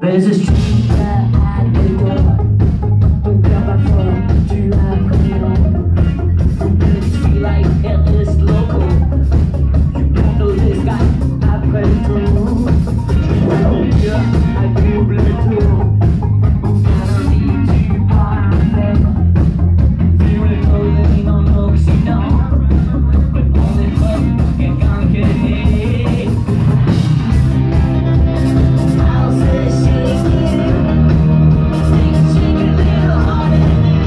There's a street that I adore. Ton cœur bat fort, tu appréhendes. It's feel like it is local. You don't know this guy après le tour. Yeah, I double le tour. Paradis, tu pars avec. Feel le clothing en Occident. But on est pas quelqu'un qui est. I'll say shake it. Shake it a little harder.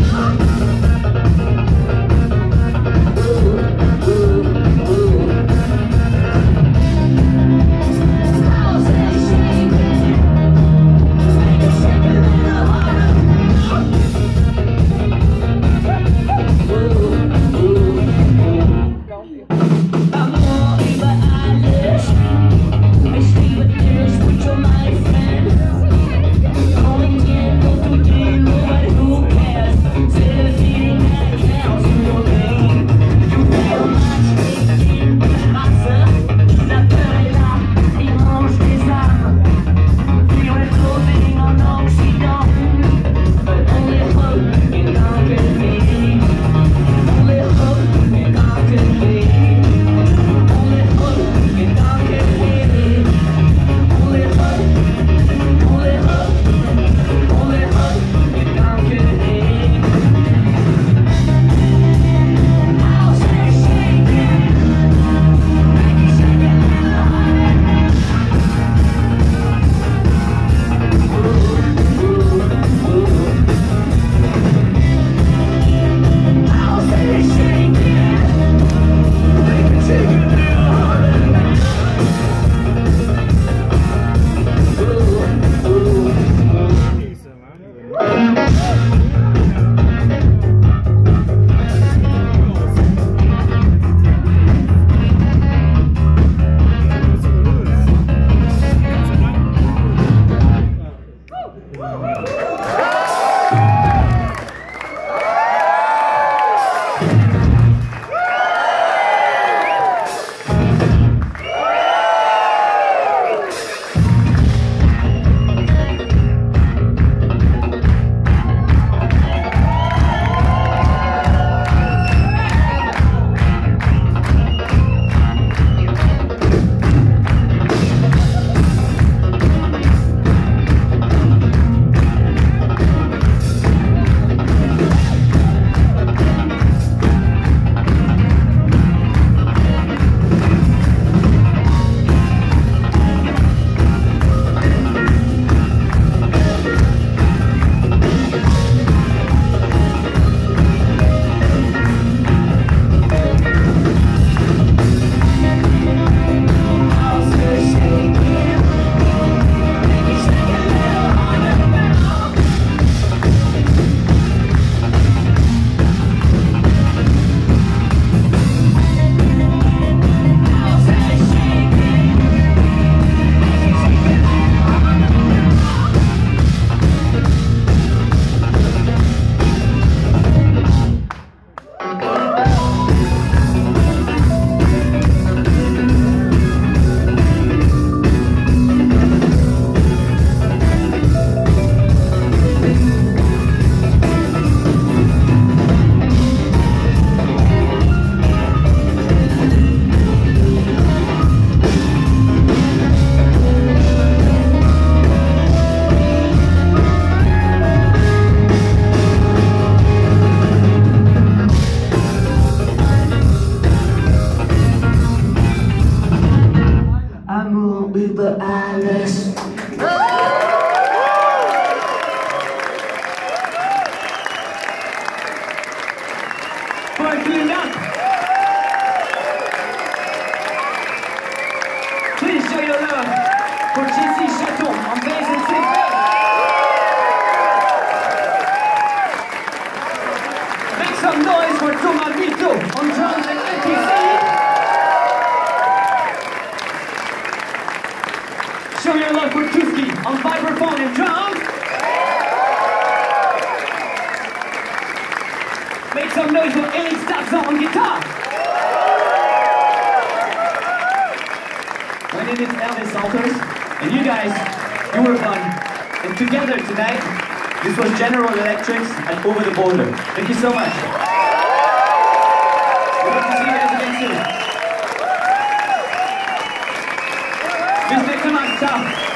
über alles. Vielen Dank. Please show your love for JC Chateau on bass and synth. Make some noise for Tomatito on drums and NPC. Show your love for Tuski on vibraphone and drums. Make some noise for Elektriks on guitar. My name is Elvis Salters, and you guys, you were fun. And together tonight, this was General Elektriks and Over the Border. Thank you so much. We hope to see you guys again soon. Bis nächstes Mal. Ciao.